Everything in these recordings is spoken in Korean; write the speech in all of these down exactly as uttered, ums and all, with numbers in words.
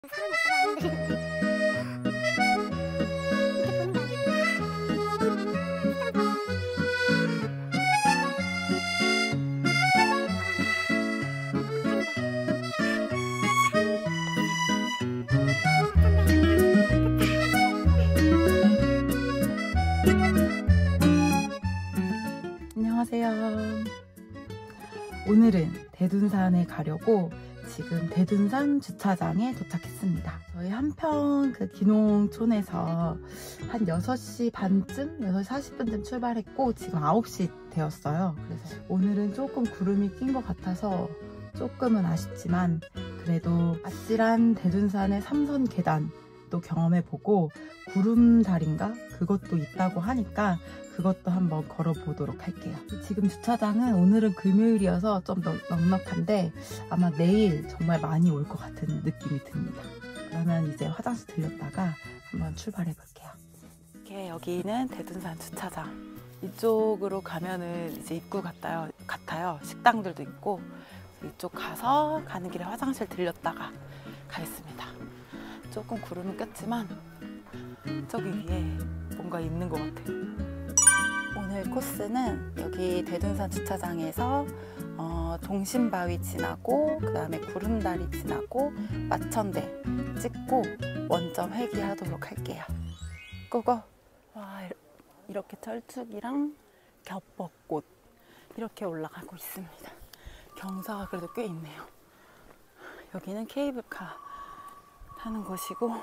안녕하세요. 오늘은 대둔산에 가려고 지금 대둔산 주차장에 도착했습니다. 저희 한평 그 기농촌에서 한 여섯 시 반쯤, 여섯 시 사십 분쯤 출발했고 지금 아홉 시 되었어요. 그래서 오늘은 조금 구름이 낀 것 같아서 조금은 아쉽지만 그래도 아찔한 대둔산의 삼선 계단도 경험해보고 구름다리인가? 그것도 있다고 하니까 그것도 한번 걸어보도록 할게요. 지금 주차장은 오늘은 금요일이어서 좀 넉넉한데 아마 내일 정말 많이 올 것 같은 느낌이 듭니다. 그러면 이제 화장실 들렸다가 한번 출발해 볼게요. 이렇게 여기는 대둔산 주차장. 이쪽으로 가면은 이제 입구 같아요. 같아요. 식당들도 있고 이쪽 가서 가는 길에 화장실 들렸다가 가겠습니다. 조금 구름은 꼈지만 저기 위에 뭔가 있는 것 같아요. 오늘 코스는 여기 대둔산 주차장에서 어, 동심바위 지나고 그 다음에 구름다리 지나고 마천대 찍고 원점 회귀하도록 할게요. 고고! 와, 이렇게 철쭉이랑 겹벚꽃 이렇게 올라가고 있습니다. 경사가 그래도 꽤 있네요. 여기는 케이블카 타는 곳이고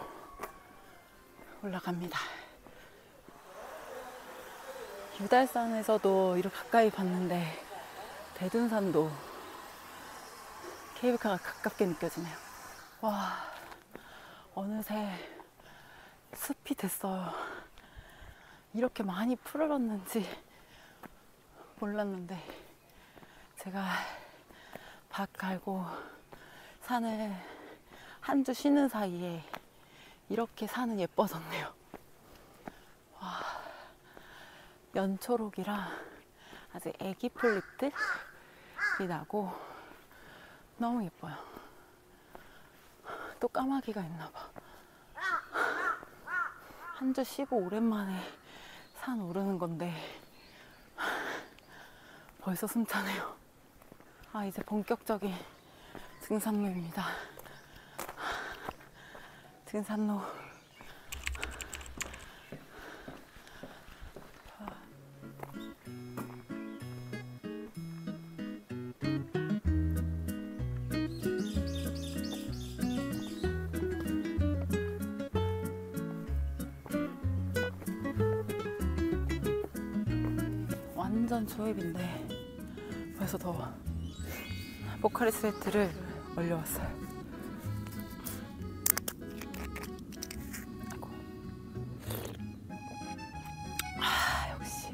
올라갑니다. 유달산에서도 이렇게 가까이 봤는데 대둔산도 케이블카가 가깝게 느껴지네요. 와, 어느새 숲이 됐어요. 이렇게 많이 푸르렀는지 몰랐는데 제가 밭 갈고 산을 한 주 쉬는 사이에 이렇게 산은 예뻐졌네요. 와, 연초록이랑 아직 애기 풀잎들이 나고 너무 예뻐요. 또 까마귀가 있나봐. 한 주 쉬고 오랜만에 산 오르는 건데 벌써 숨차네요. 아, 이제 본격적인 등산로입니다. 등산로. 완전 초입인데 벌써 더워. 포카리 스웨트를 올려왔어요. 아이고. 아, 역시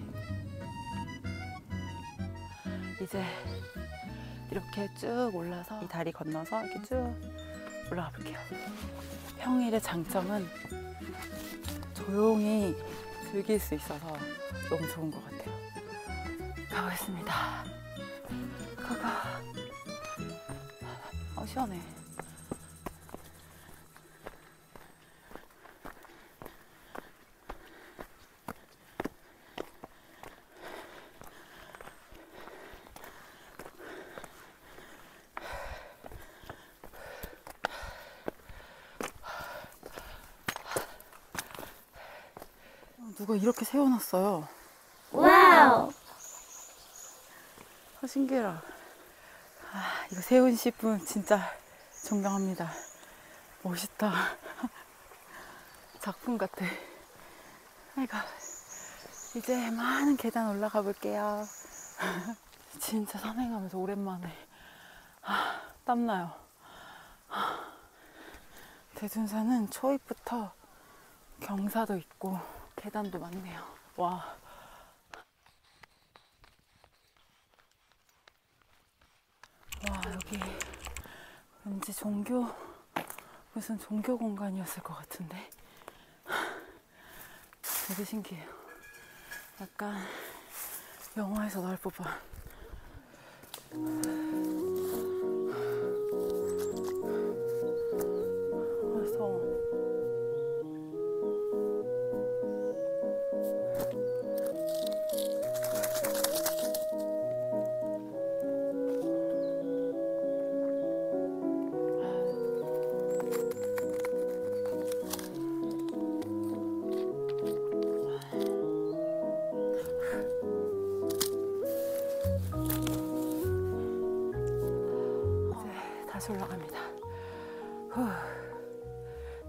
이제 이렇게 쭉 올라서 이 다리 건너서 이렇게 쭉 올라가 볼게요. 평일의 장점은 조용히 즐길 수 있어서 너무 좋은 것 같아요. 가보겠습니다. 가가. 아, 시원해. 누가 이렇게 세워놨어요. 와우. 아, 신기해라. 아, 이거 세우신 분 진짜 존경합니다. 멋있다. 작품 같아. 아이고, 이제 많은 계단 올라가 볼게요. 진짜 산행하면서 오랜만에 아, 땀나요. 아, 대둔산은 초입부터 경사도 있고 계단도 많네요. 와. 와, 여기 왠지 종교, 무슨 종교 공간이었을 것 같은데 되게 신기해요. 약간 영화에서 나올 법한. 와,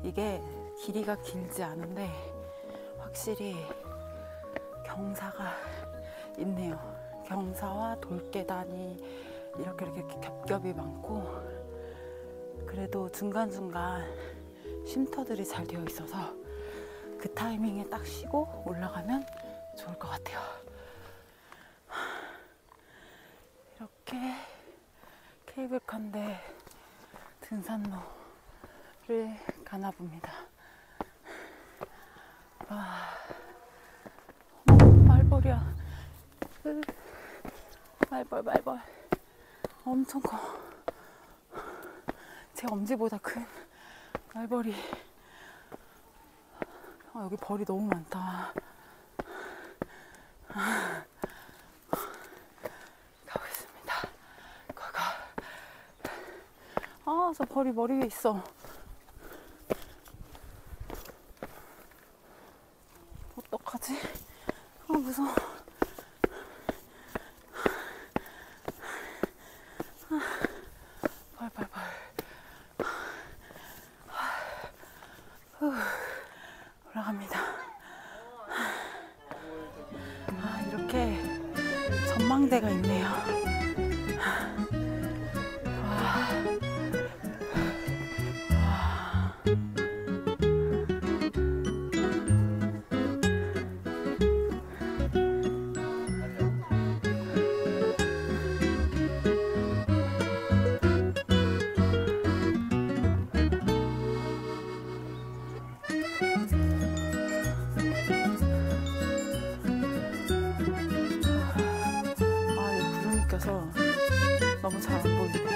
이게 길이가 길지 않은데 확실히 경사가 있네요. 경사와 돌계단이 이렇게 이렇게 겹겹이 많고, 그래도 중간중간 쉼터들이 잘 되어 있어서 그 타이밍에 딱 쉬고 올라가면 좋을 것 같아요. 이렇게 케이블카인데 등산로를 가나 봅니다. 와, 어머, 말벌이야. 으, 말벌, 말벌. 엄청 커. 제 엄지보다 큰 말벌이. 아, 여기 벌이 너무 많다. 아, 가보겠습니다. 가가. 아, 저 벌이 머리 위에 있어. 어떡하지? 아, 무서워. 아, 벌, 벌, 벌. 후, 올라갑니다. 아, 이렇게 전망대가 있네요. 너무 잘 안 보이네요.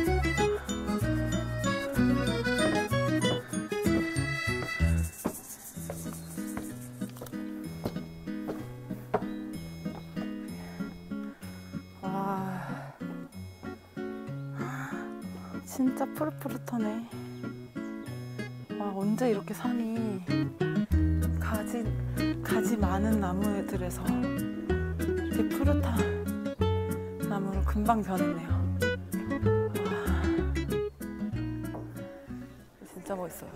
와, 진짜 푸릇푸릇하네. 와, 언제 이렇게 산이 가지, 가지 많은 나무들에서 이렇게 푸릇한 나무로 금방 변했네요. 진짜 멋있어요.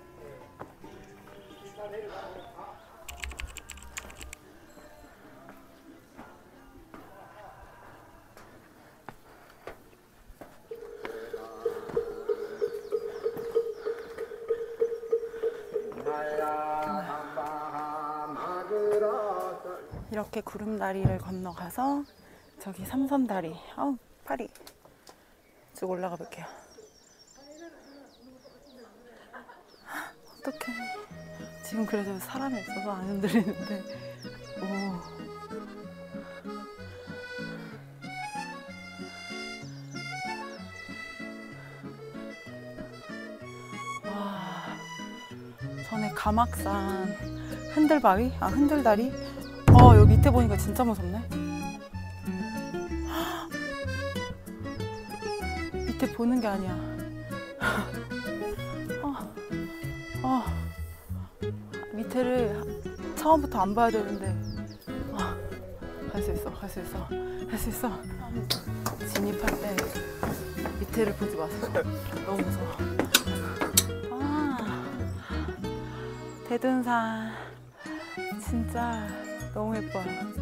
이렇게 구름다리를 건너가서 저기 삼선다리, 아우 팔이, 쭉 올라가 볼게요. 어떡해. 지금 그래도 사람이 없어서 안 흔들리는데, 오. 와, 전에 가막산 흔들바위? 아, 흔들다리? 어, 여기 밑에 보니까 진짜 무섭네. 밑에 보는 게 아니야. 어, 어. 밑에를 처음부터 안 봐야 되는데, 어, 할 수 있어, 할 수 있어, 할 수 있어. 진입할 때 밑에를 보지 마세요. 너무 무서워. 아, 대둔산 진짜 너무 예뻐요.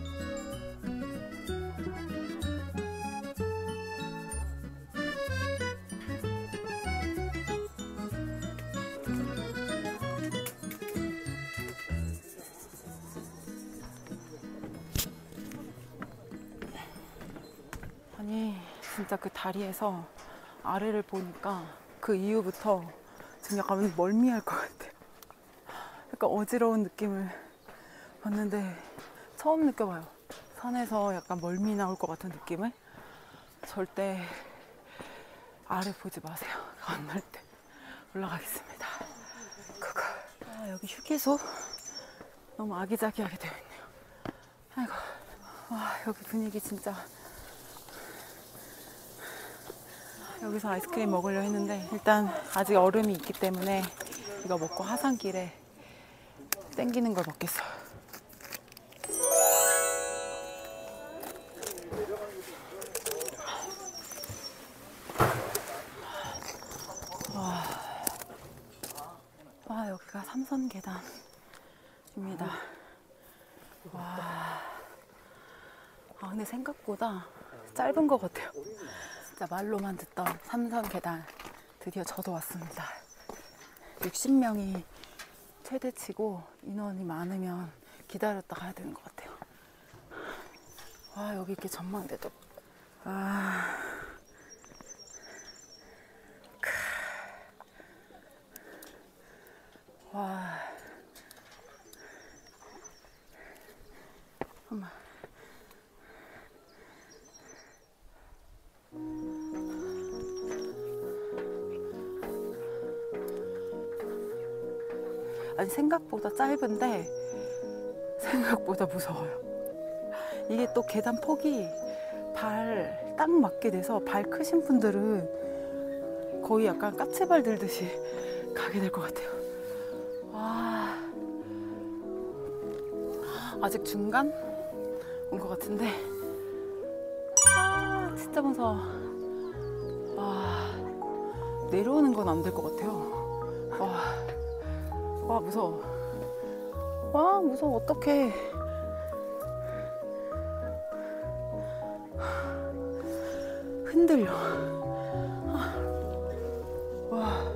아니, 진짜 그 다리에서 아래를 보니까 그 이후부터 지금 약간 멀미할 것 같아요. 약간 어지러운 느낌을 봤는데 처음 느껴봐요. 산에서 약간 멀미 나올 것 같은 느낌을. 절대 아래 보지 마세요. 건널 때. 올라가겠습니다. 그거. 아, 여기 휴게소 너무 아기자기하게 되어 있네요. 아이고. 와, 여기 분위기 진짜. 여기서 아이스크림 먹으려 했는데 일단 아직 얼음이 있기 때문에 이거 먹고 하산길에 땡기는 걸 먹겠어요. 와, 아, 여기가 삼선 계단입니다. 와. 아, 근데 생각보다 짧은 것 같아요. 진짜 말로만 듣던 삼선 계단 드디어 저도 왔습니다. 육십 명이 최대치고 인원이 많으면 기다렸다 가야 되는 것 같아요. 와, 여기 이렇게 전망대도. 아. 와. 엄마. 아니, 생각보다 짧은데 생각보다 무서워요. 이게 또 계단 폭이 발 딱 맞게 돼서 발 크신 분들은 거의 약간 까치발 들듯이 가게 될 것 같아요. 와. 아직 중간 온 것 같은데. 아, 진짜 무서워. 와. 내려오는 건 안 될 것 같아요. 와. 와, 무서워. 와, 무서워. 어떡해. 흔들려. 와.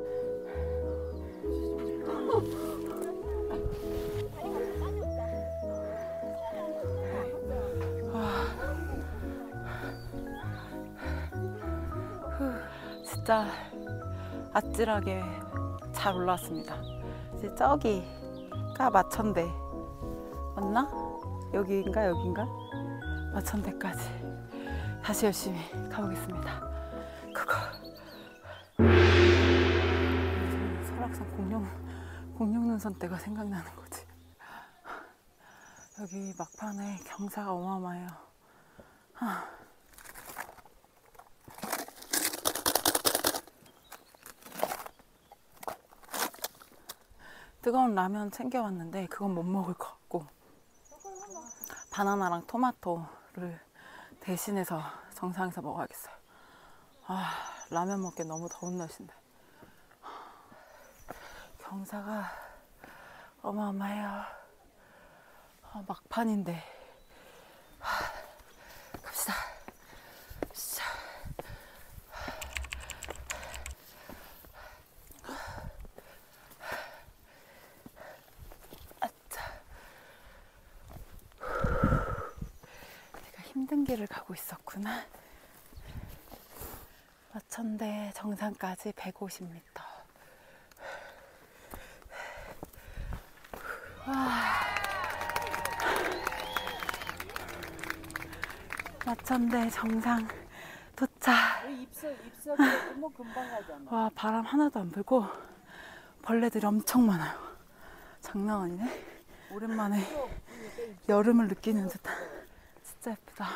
진짜 아찔하게 잘 올라왔습니다. 이제 저기가 마천대 맞나? 여기인가 여긴가? 마천대까지 다시 열심히 가보겠습니다. 그거 설악산 공룡 공룡눈선 때가 생각나는 거지. 여기 막판에 경사가 어마어마해요. 하. 뜨거운 라면 챙겨왔는데 그건 못 먹을 것 같고 바나나랑 토마토를 대신해서 정상에서 먹어야겠어요. 아, 라면 먹기 너무 더운 날씨인데 경사가 어마어마해요. 아, 막판인데 아, 갑시다. 자. 힘든 길을 가고 있었구나. 마천대 정상까지 백오십 미터. 와. 마천대 정상 도착. 입석, 입석이 뭐 금방 가잖아. 와, 바람 하나도 안 불고 벌레들이 엄청 많아요. 장난 아니네. 오랜만에 여름을 느끼는 듯한. 진짜 예쁘다.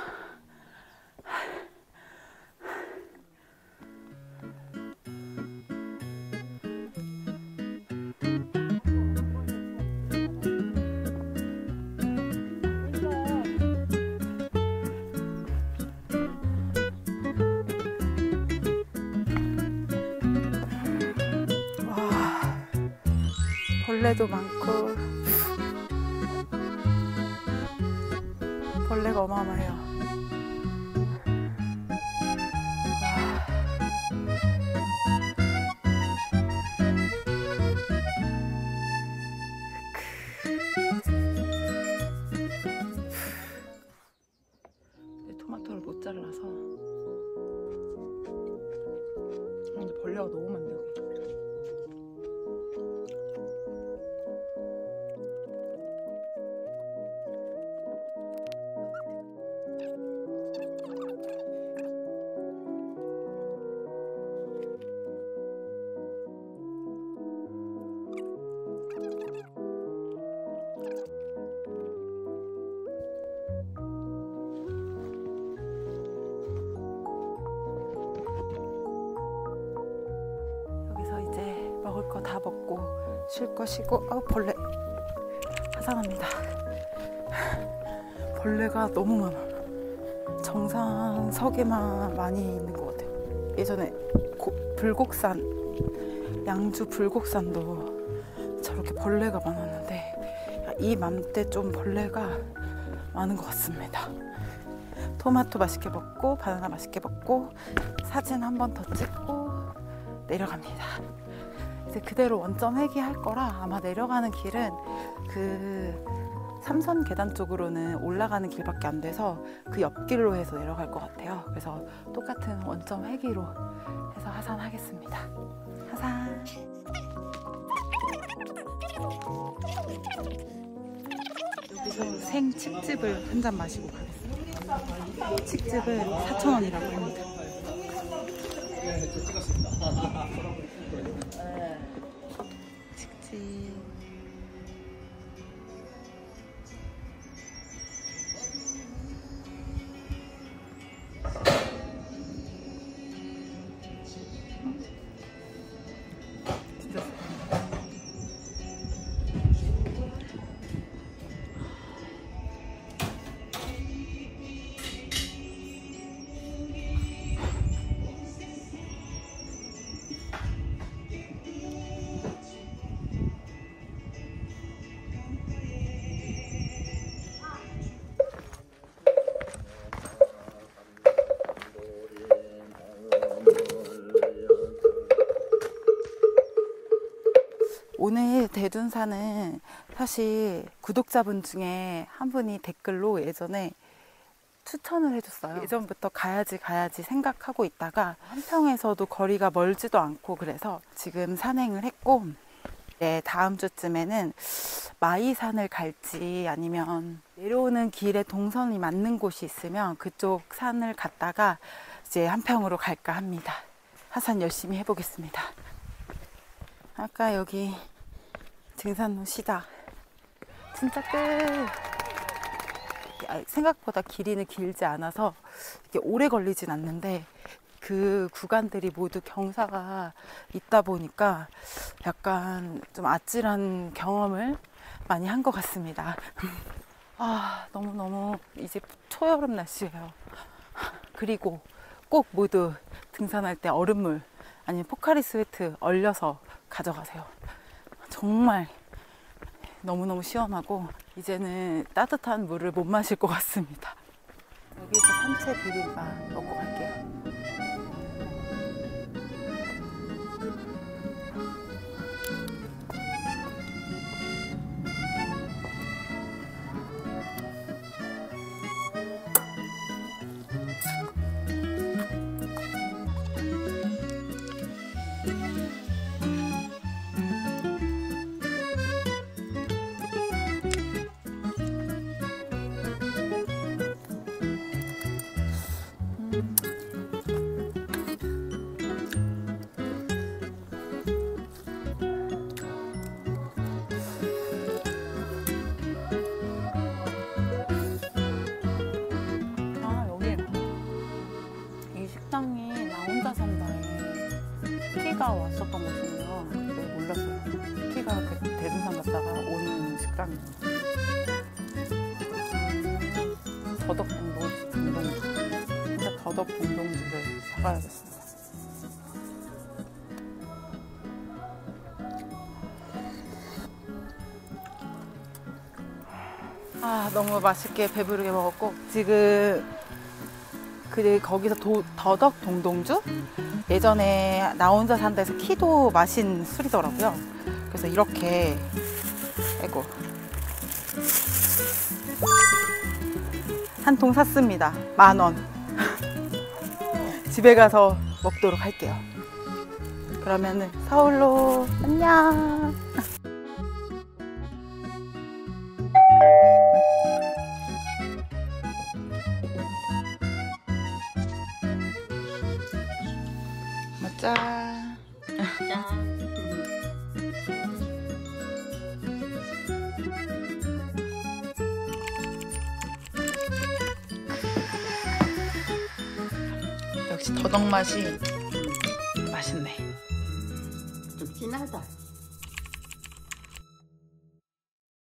와, 벌레도 많고 벌레가 어마어마해요. 토마토를 못 잘라서 근데 벌레가 너무 많네 여기. 먹을 거 다 먹고 쉴 거 쉬고. 아우, 벌레 화상합니다. 벌레가 너무 많아. 정상석에만 많이 있는 것 같아요. 예전에 고, 불곡산 양주 불곡산도 저렇게 벌레가 많았는데 이맘때 좀 벌레가 많은 것 같습니다. 토마토 맛있게 먹고 바나나 맛있게 먹고 사진 한 번 더 찍고 내려갑니다. 이제 그대로 원점 회귀할 거라 아마 내려가는 길은 그 삼선 계단 쪽으로는 올라가는 길밖에 안 돼서 그 옆길로 해서 내려갈 것 같아요. 그래서 똑같은 원점 회귀로 해서 하산하겠습니다. 하산. 여기서 생 칡즙을 한 잔 마시고 가겠습니다. 칡즙을 사천 원이라고 합니다. 칡즙. 진짜 오늘 대둔산은 사실 구독자분 중에 한 분이 댓글로 예전에 추천을 해줬어요. 예전부터 가야지 가야지 생각하고 있다가 한평에서도 거리가 멀지도 않고 그래서 지금 산행을 했고, 네, 다음 주쯤에는 마이산을 갈지 아니면 내려오는 길에 동선이 맞는 곳이 있으면 그쪽 산을 갔다가 이제 한평으로 갈까 합니다. 하산 열심히 해보겠습니다. 아까 여기 등산로 시작 진짜 끝. 생각보다 길이는 길지 않아서 이게 오래 걸리진 않는데 그 구간들이 모두 경사가 있다 보니까 약간 좀 아찔한 경험을 많이 한 것 같습니다. 아, 너무너무 이제 초여름 날씨예요. 그리고 꼭 모두 등산할 때 얼음물 아니면 포카리 스웨트 얼려서 가져가세요. 정말 너무너무 시원하고 이제는 따뜻한 물을 못 마실 것 같습니다. 여기서 산채 비빔밥 먹고 갈게요. 식당이 나 혼자 산다에 키가 왔었던 곳이네요. 네, 몰랐어요. 키가 그 대둔산 갔다가 오는 식당입니다. 더덕 동동, 동동주. 진짜 더덕 동동주를 사가야겠습니다. 아, 너무 맛있게 배부르게 먹었고 지금 그 거기서 도, 더덕 동동주? 예전에 나 혼자 산다 해서 키도 마신 술이더라고요. 그래서 이렇게 아이고 한 통 샀습니다. 만 원. 집에 가서 먹도록 할게요. 그러면은 서울로 안녕. 짠. 짠. 역시 더덕 맛이 맛있네. 좀 진하다.